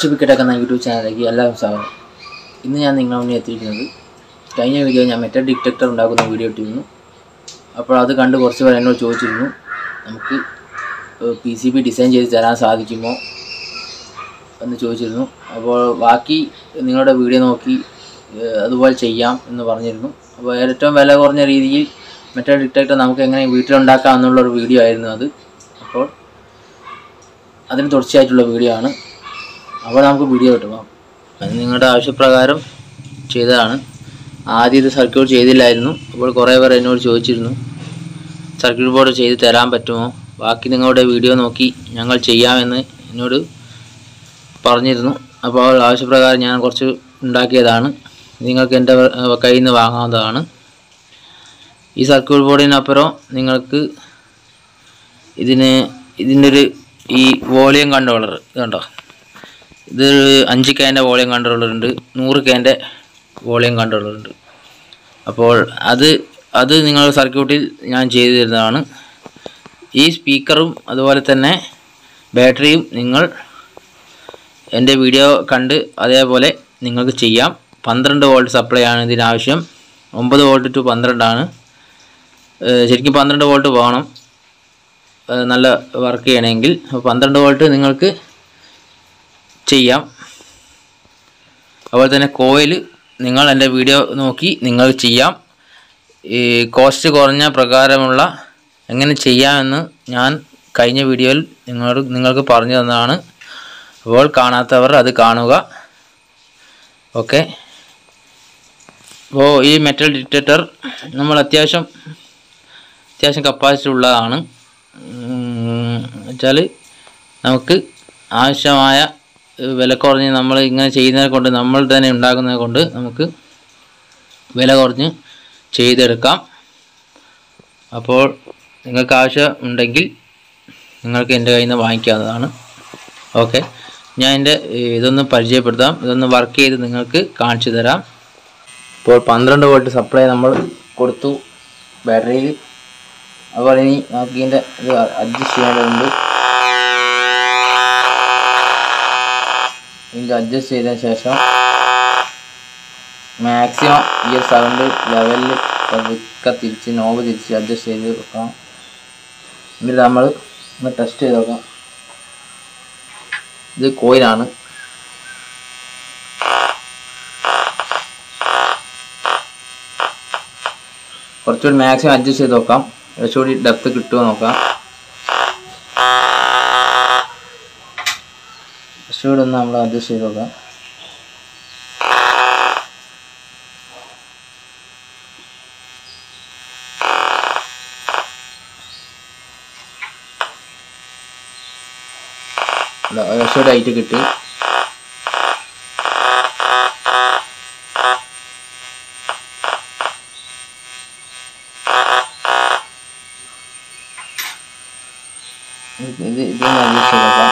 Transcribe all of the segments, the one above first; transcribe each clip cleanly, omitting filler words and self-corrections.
HBK എന്ന YouTube ചാനലിലേക്ക് എല്ലാവരും സ്വാഗതം. ഇന്ന് ഞാൻ നിങ്ങളുടെ മുന്നിൽ എത്തിയിരിക്കുന്നത് കഴിഞ്ഞ വീഡിയോ ഞാൻ മെറ്റൽ ഡിറ്റക്ടർ ഉണ്ടാക്കുന്ന വീഡിയോ ഇട്ടിരുന്നു. അപ്പോൾ അത് കണ്ട് കുറച്ച് പേർ എന്നോട് ചോദിച്ചിരുന്നു, നമുക്ക് PCB ഡിസൈൻ ചെയ്ത് തരാൻ സാധിക്കുമോ എന്ന് ചോദിച്ചിരുന്നു. അപ്പോൾ ബാക്കി നിങ്ങളുടെ വീഡിയോ നോക്കി അതുപോലെ ചെയ്യാം എന്ന് പറഞ്ഞിരുന്നു. അപ്പോൾ ഏറ്റവും വില കുറഞ്ഞ രീതിയിൽ മെറ്റൽ ഡിറ്റക്ടർ നമുക്ക് എങ്ങനെ വീട്ടിലുണ്ടാക്കാം എന്നുള്ളൊരു വീഡിയോ ആയിരുന്നു അത്. അപ്പോൾ അതിന് തുടർച്ചയായിട്ടുള്ള വീഡിയോ ആണ്. അപ്പോൾ നമുക്ക് വീഡിയോ കിട്ടുക. അത് നിങ്ങളുടെ ആവശ്യപ്രകാരം ചെയ്തതാണ്. ആദ്യം ഇത് സർക്യൂട്ട് ചെയ്തില്ലായിരുന്നു. അപ്പോൾ കുറേ പേർ എന്നോട് ചോദിച്ചിരുന്നു, സർക്യൂട്ട് ബോർഡ് ചെയ്ത് തരാൻ പറ്റുമോ, ബാക്കി നിങ്ങളുടെ വീഡിയോ നോക്കി ഞങ്ങൾ ചെയ്യാമെന്ന് എന്നോട് പറഞ്ഞിരുന്നു. അപ്പോൾ ആവശ്യപ്രകാരം ഞാൻ കുറച്ച് ഉണ്ടാക്കിയതാണ്. നിങ്ങൾക്ക് എൻ്റെ കയ്യിൽ നിന്ന് വാങ്ങാവുന്നതാണ്. ഈ സർക്യൂട്ട് ബോർഡിനപ്പുറം നിങ്ങൾക്ക് ഇതിൻ്റെ ഒരു ഈ വോളിയം കൺട്രോളർ ഇതുണ്ടോ, ഇത് 5Kൻ്റെ വോളിയം കൺട്രോളർ ഉണ്ട്, 100Kൻ്റെ വോളിയം കൺട്രോളർ ഉണ്ട്. അപ്പോൾ അത് നിങ്ങളുടെ സർക്യൂട്ടിൽ ഞാൻ ചെയ്തു തരുന്നതാണ്. ഈ സ്പീക്കറും അതുപോലെ തന്നെ ബാറ്ററിയും നിങ്ങൾ എൻ്റെ വീഡിയോ കണ്ട് അതേപോലെ നിങ്ങൾക്ക് ചെയ്യാം. 12 വോൾട്ട് സപ്ലൈ ആണ് ഇതിനാവശ്യം. 9 വോൾട്ട് ടു 12 ആണ്. ശരിക്കും 12 വോൾട്ട് വേണം നല്ല വർക്ക് ചെയ്യണമെങ്കിൽ. 12 വോൾട്ട് നിങ്ങൾക്ക് ചെയ്യാം. അതുപോലെ തന്നെ കോയിൽ നിങ്ങൾ എൻ്റെ വീഡിയോ നോക്കി നിങ്ങൾ ചെയ്യാം. ഈ കോസ്റ്റ് കുറഞ്ഞ പ്രകാരമുള്ള എങ്ങനെ ചെയ്യാമെന്ന് ഞാൻ കഴിഞ്ഞ വീഡിയോയിൽ നിങ്ങൾക്ക് പറഞ്ഞു തന്നതാണ്. അപ്പോൾ കാണാത്തവർ അത് കാണുക. ഓക്കെ. അപ്പോൾ ഈ മെറ്റൽ ഡിറ്റക്ടർ നമ്മൾ അത്യാവശ്യം കപ്പാസിറ്റി ഉള്ളതാണ്. വെച്ചാൽ നമുക്ക് ആവശ്യമായ വില കുറഞ്ഞ് നമ്മൾ ഇങ്ങനെ ചെയ്യുന്നത് കൊണ്ട്, നമ്മൾ തന്നെ ഉണ്ടാക്കുന്നത് കൊണ്ട് നമുക്ക് വില കുറഞ്ഞ് ചെയ്തെടുക്കാം. അപ്പോൾ നിങ്ങൾക്ക് ആവശ്യം ഉണ്ടെങ്കിൽ നിങ്ങൾക്ക് എൻ്റെ കയ്യിൽ നിന്ന് വാങ്ങിക്കാവുന്നതാണ്. ഓക്കെ, ഞാൻ ഇതൊന്ന് പരിചയപ്പെടുത്താം. ഇതൊന്ന് വർക്ക് ചെയ്ത് നിങ്ങൾക്ക് കാണിച്ചു തരാം. ഇപ്പോൾ 12 വോൾട്ട് സപ്ലൈ നമ്മൾ കൊടുത്തു ബാറ്ററിയിൽ. അതുപോലെ ഇനി നമുക്ക് ഇതിൻ്റെ ഇത് അഡ്ജസ്റ്റ് ചെയ്യേണ്ടതുണ്ട്. ഇത് അഡ്ജസ്റ്റ് ചെയ്തതിന് ശേഷം മാക്സിമം ഈ സൗണ്ട് ലെവലിൽ തിരിച്ച് നോബ് തിരിച്ച് അഡ്ജസ്റ്റ് ചെയ്ത് വെക്കണം. എന്നിട്ട് നമ്മൾ ഒന്ന് ടെസ്റ്റ് ചെയ്ത് നോക്കാം. ഇത് കോയിലാണ്. കുറച്ചുകൂടി മാക്സിമം അഡ്ജസ്റ്റ് ചെയ്ത് നോക്കാം, കുറച്ചുകൂടി ഡെപ്ത് കിട്ടുമോ നോക്കാം. കുറച്ചുകൂടി ഒന്ന് നമ്മൾ അഡ്ജസ്റ്റ് ചെയ്ത് നോക്കാം. കുറച്ചുകൂടി ആയിട്ട് കിട്ടി. ഇതൊന്ന് അഡ്ജസ്റ്റ് ചെയ്ത് നോക്കാം.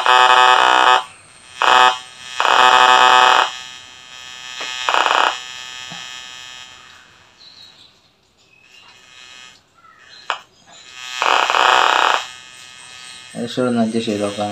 ഒന്ന് അഡ്ജസ്റ്റ് ചെയ്ത് നോക്കാം.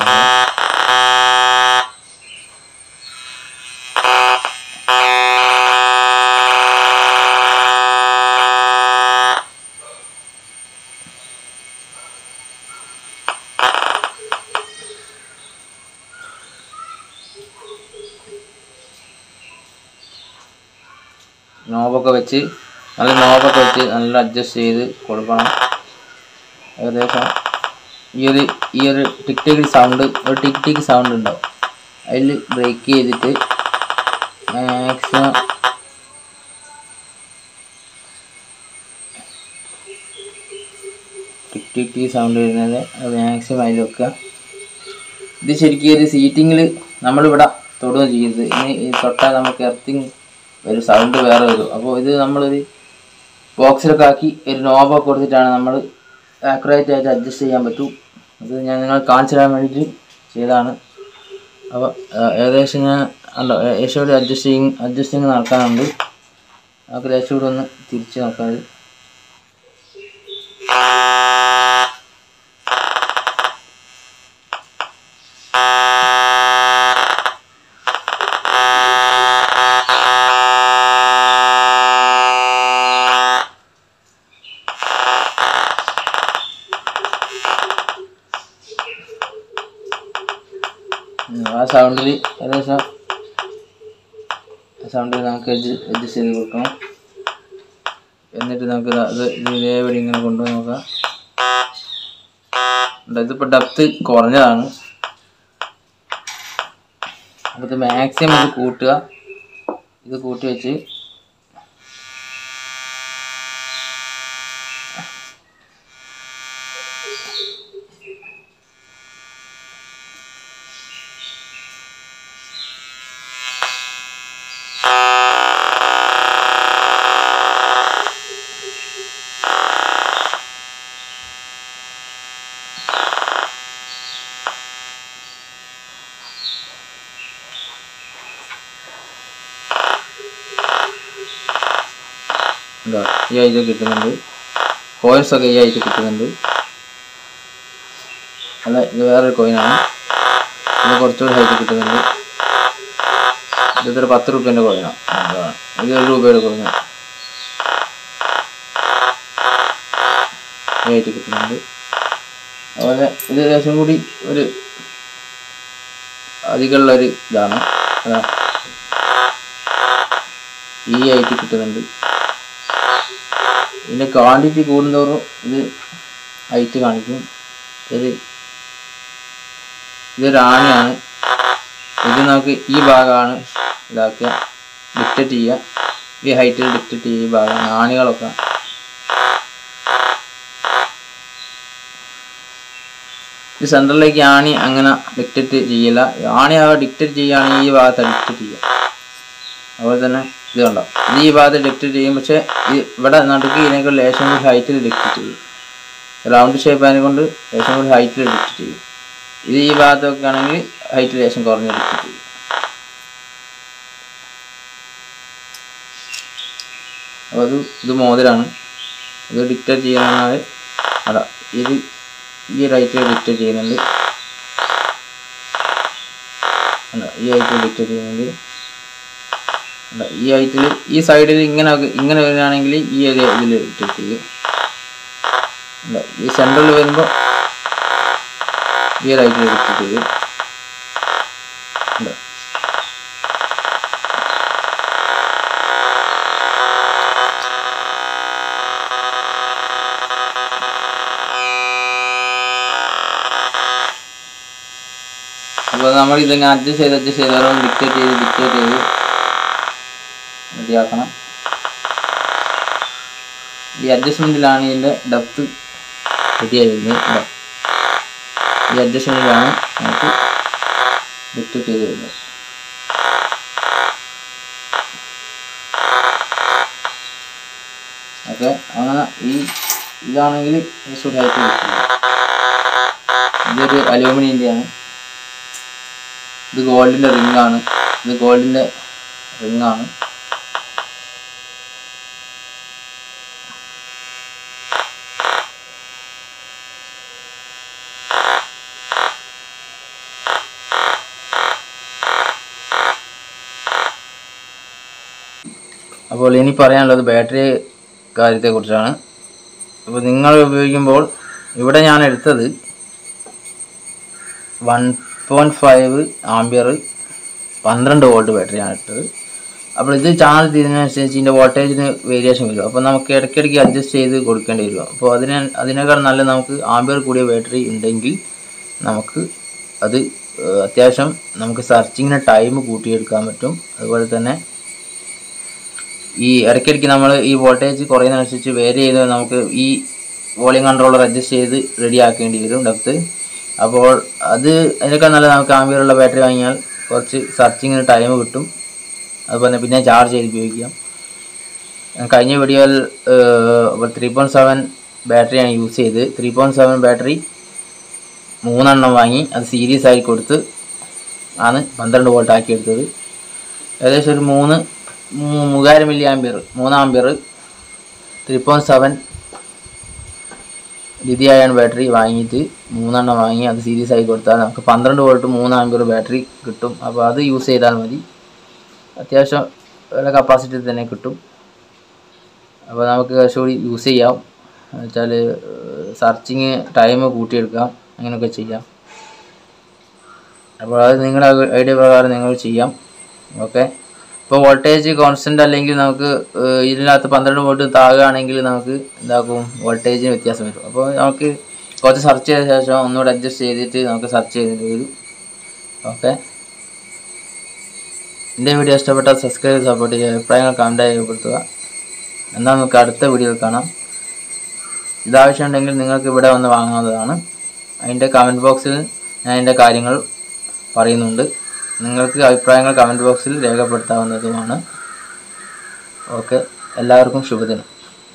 നോബൊക്കെ വെച്ച് നല്ല അഡ്ജസ്റ്റ് ചെയ്ത് കൊടുക്കണം. ഏകദേശം ഈ ഒരു ടിക് സൗണ്ട്, ഒരു ടിക് സൗണ്ട് ഉണ്ടാവും. അതിൽ ബ്രേക്ക് ചെയ്തിട്ട് മാക്സിമം ടിക് സൗണ്ട് വരുന്നത് അത് മാക്സിമം അതിൽ വെക്കുക. ഇത് ശരിക്കും ഒരു സീറ്റിങ്ങിൽ നമ്മളിവിടെ തൊടുകയും ചെയ്യരുത്. ഇനി തൊട്ടാൽ നമുക്ക് എർത്തിങ് ഒരു സൗണ്ട് വേറെ വരും. അപ്പോൾ ഇത് നമ്മളൊരു ബോക്സിലൊക്കെ ആക്കി ഒരു നോബൊക്കെ കൊടുത്തിട്ടാണ് നമ്മൾ ആക്യുറേറ്റ് ആയിട്ട് അഡ്ജസ്റ്റ് ചെയ്യാൻ പറ്റും. അത് ഞാൻ നിങ്ങൾ കാണിച്ചു തരാൻ വേണ്ടിയിട്ട് ചെയ്തതാണ്. അപ്പോൾ ഏകദേശം ഞാൻ ഏകദേശം അഡ്ജസ്റ്റിങ് നടക്കാനുണ്ട്. നമുക്ക് ലേശം കൂടെ ഒന്ന് തിരിച്ച് നോക്കാം. ആ സൗണ്ടിൽ ഏകദേശം സൗണ്ടിൽ നമുക്ക് അഡ്ജസ്റ്റ് ചെയ്ത് കൊടുക്കണം. എന്നിട്ട് നമുക്ക് അത് ഇതേപടി ഇങ്ങനെ കൊണ്ടുപോയി നോക്കാം. ഇതിപ്പോൾ ഡെപ്ത് കുറഞ്ഞതാണ്. അപ്പോൾ ഇത് മാക്സിമം ഇത് കൂട്ടുക. ഇത് കൂട്ടി വെച്ച് ഈ ആയിട്ട് കിട്ടുന്നുണ്ട്. കോയിൻസൊക്കെ ഈ ആയിട്ട് കിട്ടുന്നുണ്ട്. അല്ല, ഇത് വേറൊരു കോയിനാണ്. ഇത് കുറച്ചുകൂടി ഹൈറ്റ് കിട്ടുന്നുണ്ട്. ഇതൊരു 10 രൂപേൻ്റെ കോയിനാണ്. ഇത് 1 രൂപയുടെ കോയിനാണ്. ഈ ആയിട്ട് കിട്ടുന്നുണ്ട്. അതുപോലെ ഇത് ലേശം കൂടി ഒരു അധികമുള്ളൊരു ഇതാണ്. ഈ ആയിട്ട് കിട്ടുന്നുണ്ട്. ഇതിൻ്റെ ക്വാണ്ടിറ്റി കൂടുന്തോറും ഇത് ഹൈറ്റ് കാണിക്കും. ഇതൊരു ആണിയാണ്. ഇത് നമുക്ക് ഈ ഭാഗമാണ് ഇതാക്കുക, ഡിക്റ്റേറ്റ് ചെയ്യുക. ഈ ഹൈറ്റിൽ ഡിക്റ്റേറ്റ് ചെയ്യുക. ഈ ഭാഗമാണ് ആണികളൊക്കെ. ഇത് സെൻട്രലിലേക്ക് ആണി അങ്ങനെ ഡിക്റ്റേറ്റ് ചെയ്യില്ല. ആണി ആ ഡിക്റ്റേറ്റ് ചെയ്യുകയാണെങ്കിൽ ഈ ഭാഗത്ത് ഡിക്റ്റേറ്റ് ചെയ്യുക. അതുപോലെ തന്നെ ഇത് കണ്ടോ, ഇത് ഈ ഭാഗത്ത് ഡിക്റ്റേറ്റ് ചെയ്യും. പക്ഷേ ഇവിടെ നടുക്ക് ഇതിനേക്കാൾ ലേശം കൂടി ഹൈറ്റിൽ ഡിക്റ്റേറ്റ് ചെയ്യും. റൗണ്ട് ഷേപ്പ് അതിനെ കൊണ്ട് ലേശം കൂടി ഹൈറ്റിൽ ഡിക്റ്റേറ്റ് ചെയ്യും. ഇത് ഈ ഭാഗത്തൊക്കെ ആണെങ്കിൽ ഹൈറ്റ് ലേശം കുറഞ്ഞ് ഡിക്റ്റേറ്റ് ചെയ്യും. അപ്പോൾ ഇത് മോതിരാണ്. ഇത് ഡിക്റ്റേറ്റ് ചെയ്യുന്നതാണ്. അതാ ഇത് ഈ റൈറ്റിൽ ഡിക്റ്റേറ്റ് ചെയ്യുന്നുണ്ട്. അല്ല, ഈ ഹൈറ്റിൽ ഡിക്റ്റേറ്റ് ചെയ്യുന്നുണ്ട്. ഈ ഹൈറ്റിൽ ഈ സൈഡിൽ ഇങ്ങനെ വരികയാണെങ്കിൽ ഈ ഏരിയ ഇതിൽ ഡിക്റ്റേറ്റ് ചെയ്യും. ഈ സെൻട്രൽ വരുമ്പോൾ ഈ റൈറ്റിൽ ഡിക്റ്റേറ്റ് ചെയ്യും. അപ്പോൾ നമ്മൾ ഇതിങ്ങനെ അഡ്ജസ്റ്റ് ചെയ്ത് ഓരോന്ന് ഡിക്റ്റേറ്റ് ചെയ്ത് റെഡിയാക്കണം. ഈ അഡ്ജസ്റ്റ്മെൻറ്റിലാണ് ഇതിൻ്റെ ഡെപ്ത് റെഡിയായി വരുന്നത്. ഈ അഡ്ജസ്റ്റ്മെൻറ്റിലാണ് നമുക്ക് ഡിക്റ്റേറ്റ് ചെയ്ത് വരുന്നത്. ഓക്കെ, അങ്ങനെ ഇതാണെങ്കിൽ ഹൈറ്റ് കിട്ടുന്നത്. ഇതൊരു അലൂമിനിയൻ്റെയാണ്. ഇത് ഗോൾഡിൻ്റെ റിങ്ങാണ്. അപ്പോൾ ഇനി പറയാനുള്ളത് ബാറ്ററി കാര്യത്തെക്കുറിച്ചാണ്. അപ്പോൾ നിങ്ങൾ ഉപയോഗിക്കുമ്പോൾ ഇവിടെ ഞാൻ എടുത്തത് 1.5 ആംപിയർ 12 വോൾട്ട് ബാറ്ററിയാണ് എടുത്തത്. അപ്പോൾ ഇത് ചാർജ് ചെയ്യുന്നതിനനുസരിച്ച് ഇതിൻ്റെ വോൾട്ടേജിന് വേരിയേഷൻ വരും. അപ്പോൾ നമുക്ക് ഇടയ്ക്കിടയ്ക്ക് അഡ്ജസ്റ്റ് ചെയ്ത് കൊടുക്കേണ്ടി വരും. അപ്പോൾ അതിനേക്കാൾ നല്ല നമുക്ക് ആംപിയർ കൂടിയ ബാറ്ററി ഉണ്ടെങ്കിൽ നമുക്ക് അത് അത്യാവശ്യം നമുക്ക് സെർച്ചിങ്ങിന് ടൈം കൂട്ടിയെടുക്കാൻ പറ്റും. അതുപോലെ തന്നെ ഈ ഇടയ്ക്കിടയ്ക്ക് നമ്മൾ ഈ വോൾട്ടേജ് കുറയുന്നതനുസരിച്ച് വേരി ചെയ്ത് നമുക്ക് ഈ വോളിയം കൺട്രോളർ അഡ്ജസ്റ്റ് ചെയ്ത് റെഡി ആക്കേണ്ടി വരും ഡെപ്ത്. അപ്പോൾ അതിനേക്കാൾ നല്ല നമുക്ക് ആംപിയറുള്ള ബാറ്ററി വാങ്ങിയാൽ കുറച്ച് സെർച്ചിങ്ങിന് ടൈം കിട്ടും. അതുപോലെ പിന്നെ ചാർജ് ചെയ്ത് ഉപയോഗിക്കാം. കഴിഞ്ഞ വീഡിയോയിൽ 3.7 ബാറ്ററിയാണ് യൂസ് ചെയ്ത്. 3.7 ബാറ്ററി 3 എണ്ണം വാങ്ങി അത് സീരീസ് ആയി കൊടുത്ത് ആണ് 12 വോൾട്ട് ആക്കി എടുത്തത്. ഏകദേശം ഒരു 3000 milli ampere 3 ampere 3.7 lithium battery വാങ്ങിയിട്ട് 3 എണ്ണം വാങ്ങി അത് സീരീസ് ആയി കൊടുത്താൽ നമുക്ക് 12 വോൾട്ട് 3 ആംപിയർ ബാറ്ററി കിട്ടും. അപ്പോൾ അത് യൂസ് ചെയ്താൽ മതി. അത്യാവശ്യം നല്ല കപ്പാസിറ്റി തന്നെ കിട്ടും. അപ്പോൾ നമുക്ക് കുറച്ചുകൂടി യൂസ് ചെയ്യാം. എന്നുവെച്ചാൽ സെർച്ചിങ് ടൈം കൂട്ടിയെടുക്കാം, അങ്ങനെയൊക്കെ ചെയ്യാം. അപ്പോൾ അത് നിങ്ങളുടെ ഐഡിയ പ്രകാരം നിങ്ങൾ ചെയ്യാം. ഓക്കെ. ഇപ്പോൾ വോൾട്ടേജ് കോൺസ്റ്റൻ്റ് അല്ലെങ്കിൽ നമുക്ക് ഇതിനകത്ത് 12 വോൾട്ട് താഴുകയാണെങ്കിൽ നമുക്ക് എന്താക്കും, വോൾട്ടേജിന് വ്യത്യാസം വരും. അപ്പോൾ നമുക്ക് കുറച്ച് സെർച്ച് ചെയ്ത ശേഷം ഒന്നുകൂടെ അഡ്ജസ്റ്റ് ചെയ്തിട്ട് നമുക്ക് സെർച്ച് ചെയ്തിട്ട് വരും. ഓക്കെ. എൻ്റെ വീഡിയോ ഇഷ്ടപ്പെട്ടാൽ സബ്സ്ക്രൈബ് ചെയ്ത് സപ്പോർട്ട് ചെയ്യുക, അഭിപ്രായങ്ങൾ കമൻറ്റ് രേഖപ്പെടുത്തുക. എന്നാൽ നമുക്ക് അടുത്ത വീഡിയോയിൽ കാണാം. ഇതാവശ്യമുണ്ടെങ്കിൽ നിങ്ങൾക്ക് ഇവിടെ വന്ന് വാങ്ങാവുന്നതാണ്. അതിൻ്റെ കമൻറ്റ് ബോക്സിൽ ഞാൻ അതിൻ്റെ കാര്യങ്ങൾ പറയുന്നുണ്ട്. നിങ്ങൾക്ക് അഭിപ്രായങ്ങൾ കമൻറ്റ് ബോക്സിൽ രേഖപ്പെടുത്താവുന്നതുമാണ്. ഓക്കെ. എല്ലാവർക്കും ശുഭദിനം.